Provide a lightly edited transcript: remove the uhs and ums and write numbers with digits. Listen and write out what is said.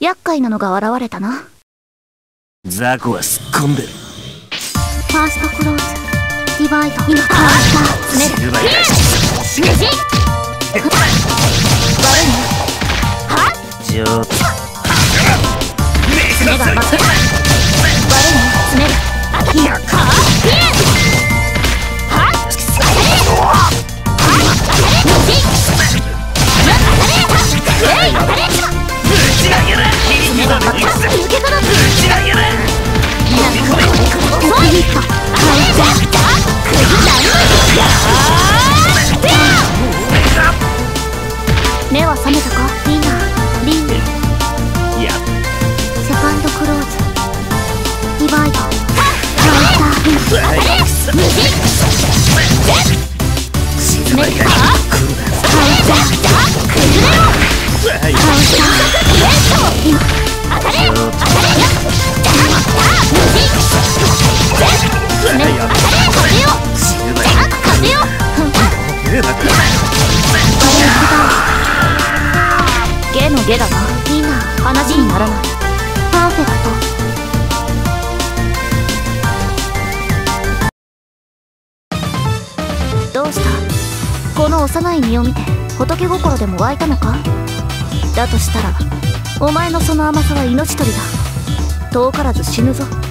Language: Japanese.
厄介なのが現れたな。 雑魚はすっ込んでる。 ファーストクローズ、ディバイド、今カウンター、詰める。ねじ悪いね。はっ上手。 詰めが負け。悪いね、詰める。当たりや。はっピエンはっ当たれ当たれねじ当たれえい当たれぶち投げる。 詰めが負け。受け取る。 ぶち投げる。 遅いヒット。当たれじゃくじ何目は覚めたかリーナリン。 いやセカンドクローズ、ディバイド、カウンターフィン。当たれ無事めっかカウンター崩れろ。カウンターレッド今当たれ当たれや無事めっ当たれ風よ風よゲのゲだな。みんな話にならない。パーフェクト。どうした？この幼い身を見て仏心でも湧いたのか？だとしたらお前のその甘さは命取りだ。遠からず死ぬぞ。